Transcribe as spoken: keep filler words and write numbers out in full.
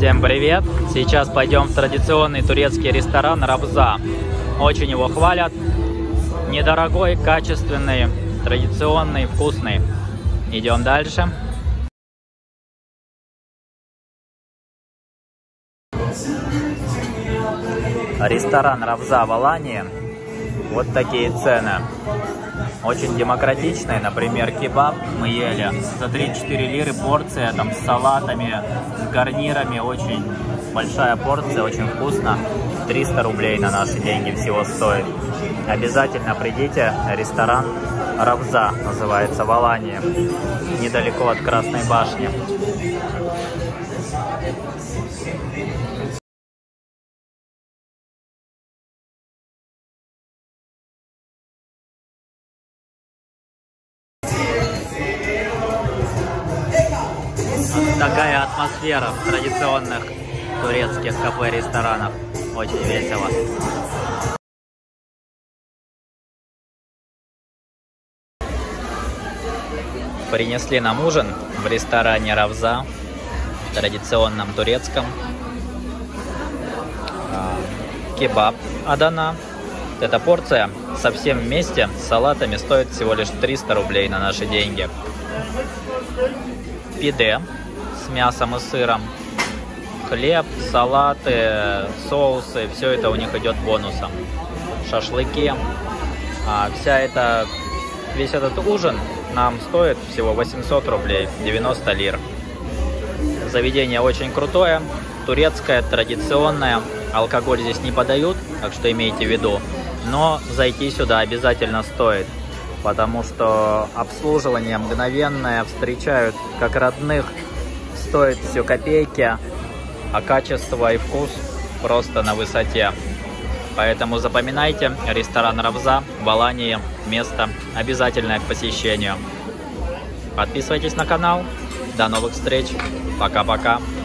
Всем привет! Сейчас пойдем в традиционный турецкий ресторан Равза. Очень его хвалят. Недорогой, качественный, традиционный, вкусный. Идем дальше. Ресторан Равза в Алании. Вот такие цены. Очень демократичные. Например, кебаб мы ели за три-четыре лиры порция, там с салатами, с гарнирами. Очень большая порция, очень вкусно. триста рублей на наши деньги всего стоит. Обязательно придите. Ресторан Равза называется, в Алании, недалеко от Красной башни. Такая атмосфера в традиционных турецких кафе-ресторанах. Очень весело. Принесли нам ужин в ресторане Равза, традиционном турецком. Кебаб Адана. Эта порция со всем вместе с салатами стоит всего лишь триста рублей на наши деньги. Пиде с мясом и сыром, хлеб, салаты, соусы, все это у них идет бонусом. Шашлыки. А вся эта, весь этот ужин нам стоит всего восемьсот рублей, девяносто лир. Заведение очень крутое, турецкое, традиционное. Алкоголь здесь не подают, так что имейте в виду. Но зайти сюда обязательно стоит, потому что обслуживание мгновенное, встречают как родных, стоит все копейки, а качество и вкус просто на высоте. Поэтому запоминайте, ресторан Равза в Алании, место обязательное к посещению. Подписывайтесь на канал. До новых встреч. Пока-пока.